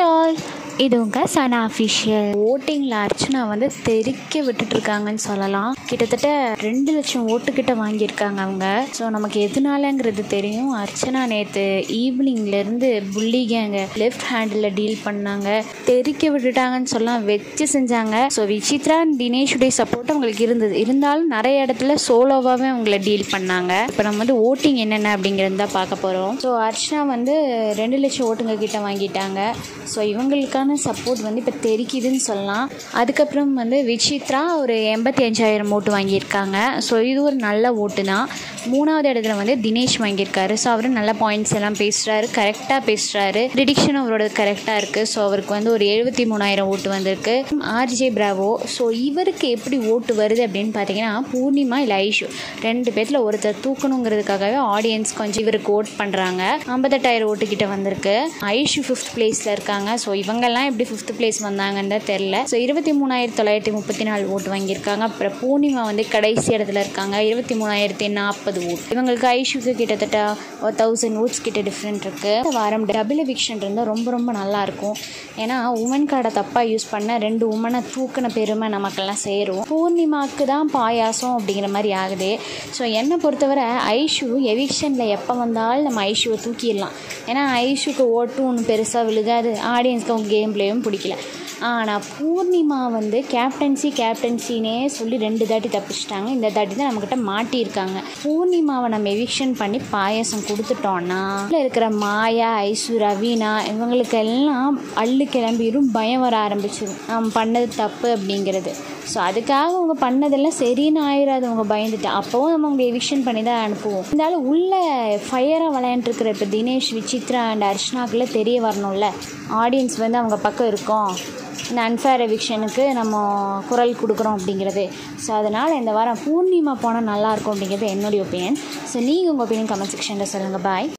All, இது உங்கள் சனா official. ஓட்டிங்கில் Archana வந்து தெறிக்க விட்டுட்ருக்காங்கன்னு சொல்லலாம். கிட்டத்தட்ட 2 லட்சம் ஓட்டுக்கிட்ட வாங்கியிருக்காங்க அவங்க. ஸோ நமக்கு எதுனாலங்கிறது தெரியும். அர்ச்சனா நேற்று ஈவினிங்லேருந்து புள்ளி கேங்க லெஃப்ட் ஹேண்டில் டீல் பண்ணாங்க, தெறிக்க விட்டுட்டாங்கன்னு சொல்லலாம், வச்சு செஞ்சாங்க. ஸோ விசித்ரா தினேஷுடைய சப்போர்ட் அவங்களுக்கு இருந்தாலும் நிறைய இடத்துல சோலோவாகவே அவங்கள டீல் பண்ணாங்க. இப்போ நம்ம வந்து ஓட்டிங் என்னென்ன அப்படிங்கிறது தான் பார்க்க போகிறோம். ஸோ அர்ச்சனா வந்து 2 லட்சம் ஓட்டுங்க கிட்ட வாங்கிட்டாங்க. ஸோ இவங்களுக்கான சப்போர்ட் வந்து இப்போ தெரிக்குதுன்னு சொல்லலாம். அதுக்கப்புறம் வந்து விசித்ரா ஒரு 85,000 ஓட்டு வாங்கியிருக்காங்க. ஸோ இது ஒரு நல்ல ஓட்டு தான். 3வது இடத்துல வந்து தினேஷ் வாங்கியிருக்காரு. ஸோ அவரு நல்ல பாயிண்ட்ஸ் எல்லாம் பேசுகிறாரு, கரெக்டாக பேசுகிறாரு, ப்ரிடிக்ஷன் அவரோட கரெக்டாக இருக்குது. ஸோ அவருக்கு வந்து ஒரு 73,000 ஓட்டு வந்திருக்கு. ஆர்ஜே பிராவோ, ஸோ இவருக்கு எப்படி ஓட்டு வருது அப்படின்னு பார்த்தீங்கன்னா, பூர்ணிமா இல்லை ஐஷு 2 பேர்த்தில் ஒருத்தர் தூக்கணுங்கிறதுக்காகவே ஆடியன்ஸ் கொஞ்சம் இவருக்கு ஓட் பண்ணுறாங்க. 58,000 ஓட்டுக்கிட்ட வந்திருக்கு. ஐஷு 5th பிளேஸில் இருக்காங்க. ஸோ இவங்கெல்லாம் எப்படி 5th பிளேஸ் வந்தாங்கன்னு தான் தெரில. ஸோ 23,934 ஓட்டு வாங்கியிருக்காங்க. அப்புறம் பூர்ணிமா வந்து கடைசி இடத்துல இருக்காங்க, 23,040 ஓட்டு. இவங்களுக்கு ஐஷுக்கு கிட்டத்தட்ட 1000 ஓட்ஸ் கிட்ட டிஃப்ரெண்ட் இருக்குது. இந்த வாரம் டபுள் எவிக்ஷன் இருந்தால் ரொம்ப ரொம்ப நல்லாயிருக்கும். ஏன்னா உமன் கார்டை தப்பாக யூஸ் பண்ண 2 உமனை தூக்கின பெருமை நமக்கெல்லாம் சேரும். பூர்ணிமாவுக்கு தான் பாயாசம் அப்படிங்கிற மாதிரி ஆகுது. ஸோ என்னை பொறுத்தவரை ஐஷு எவிக்ஷனில் எப்போ வந்தாலும் நம்ம ஐஷுவை தூக்கிடலாம். ஏன்னா ஐஷுக்கு ஓட்டும் ஒன்றும் பெருசாக விழுகாது, ஆடியன்ஸ்க்கு அவங்க கேம் பிளேயும் பிடிக்கல. ஆனால் பூர்ணிமா வந்து கேப்டன்சினே சொல்லி 2 தாட்டி தப்பிச்சிட்டாங்க. இந்த தாட்டி தான் நம்மக்கிட்ட மாட்டியிருக்காங்க. பூர்ணிமாவை நம்ம எவிக்ஷன் பண்ணி பாயாசம் கொடுத்துட்டோன்னா இருக்கிற மாயா, ஐசு, ரவீனா இவங்களுக்கெல்லாம் அள்ளு கிளம்பிடும், பயம் வர ஆரம்பிச்சிடும் நம்ம பண்ணது தப்பு அப்படிங்கிறது. ஸோ அதுக்காக அவங்க பண்ணதெல்லாம் சரின்னு ஆயிடாது, அவங்க பயந்துட்டு. அப்போவும் நம்ம அவங்க எவிக்ஷன் பண்ணி தான் அனுப்புவோம். இருந்தாலும் உள்ள ஃபயராக விளையாண்டுருக்கிற இப்போ தினேஷ், விசித்ரா அண்ட் அர்ச்சனாக்குள்ளே தெரிய வரணும்ல, ஆடியன்ஸ் வந்து அவங்க பக்கம் இருக்கோம், இந்த அன்ஃபேர் எவிக்ஷனுக்கு நம்ம குரல் கொடுக்குறோம் அப்படிங்கிறது. ஸோ அதனால் இந்த வாரம் பூர்ணிமா போனால் நல்லாயிருக்கும் அப்படிங்கிறது என்னுடைய ஒப்பீனியன். ஸோ நீங்கள் உங்கள் ஒப்பீனியன் கமெண்ட் செக்ஷனில் சொல்லுங்கள். பாய்.